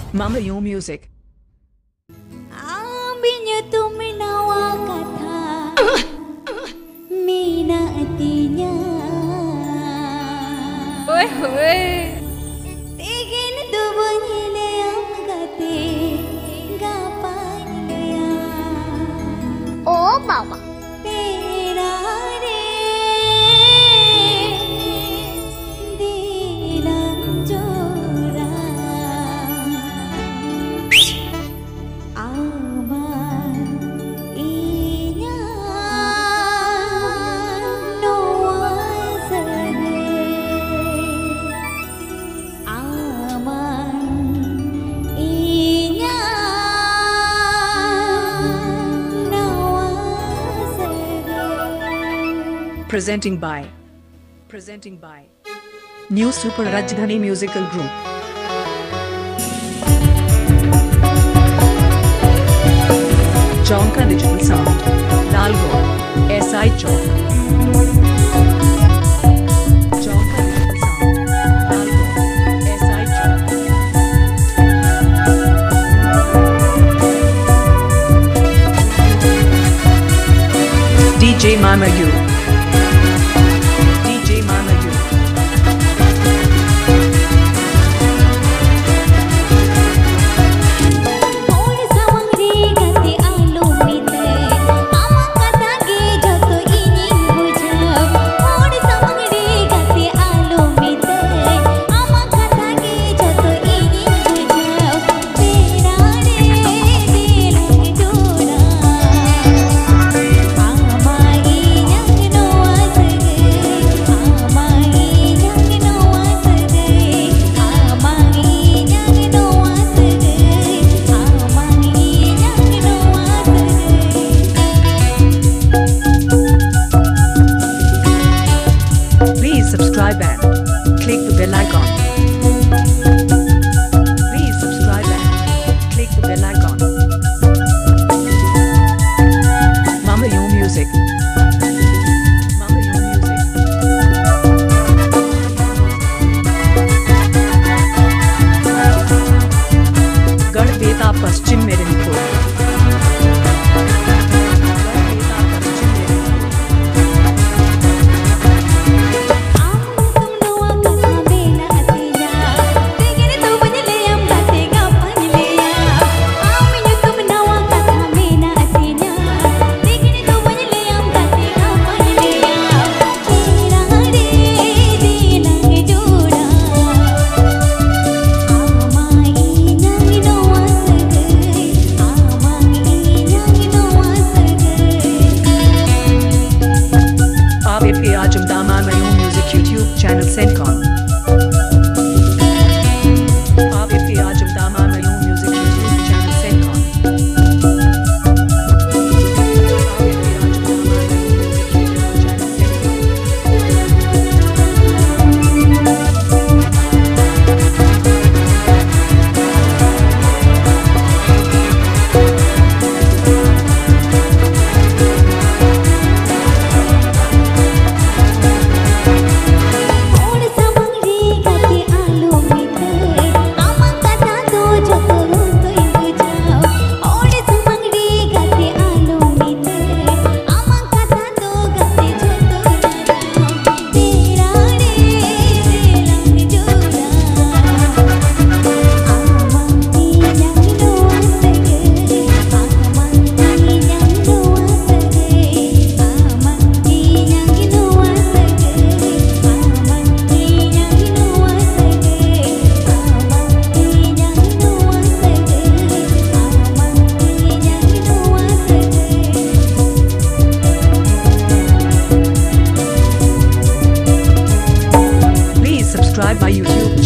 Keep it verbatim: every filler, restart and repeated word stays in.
Mamayu music. Ambinya tu menawa kata minatinya. Oi oi. Tegin tu bunyi yang gati gapan ya. Oh mama. Pera re Delang Jorao. Presenting by Presenting by New Super Rajdhani Musical Group. Jhankar Digital Sound, Lalgarh, S I Chowk. Jhankar Digital Sound, Lalgarh, S I Chowk. D J Mamayu. D J Mamayu. Or samang re gati alu mite, amang kata ge joto ini bujab. Or samang re gati alu mite, amang kata ge joto ini bujab. Pera re Delang Jorao, amai yang noa sege, amai yang noa sege, amai yang noa sege, amai yang noa sege. Please subscribe and click the bell icon. Please subscribe and click the bell icon. Mamayu music. Mamayu music. Garhbeta, Paschim Medinipur. Garhbeta, Paschim Medinipur. Amtum noa kata bena atiya, tegin tu bunyi yang gati gapan ya. Aminyu tu menawa kata bena atiya, tegin tu bunyi yang gati gapan ya. Pera re Delang Jorao, amai yang noa sege, amai yang noa sege. आप पे आज Mamayu music YouTube channel Sankol. आप पे आज Mamayu music YouTube channel Sankol. आप पे आज Mamayu music YouTube channel Sankol. Or samang re gati alu mite, amang kata tu joto tu bujab. Or samang re gati alu mite, amang kata tu gati joto bujab. Pera re Delang Jorao, amang yang noa sege, amang yang noa sege, amang yang noa sege, amang yang noa sege, amang yang noa sege, amang yang noa sege. Please subscribe my YouTube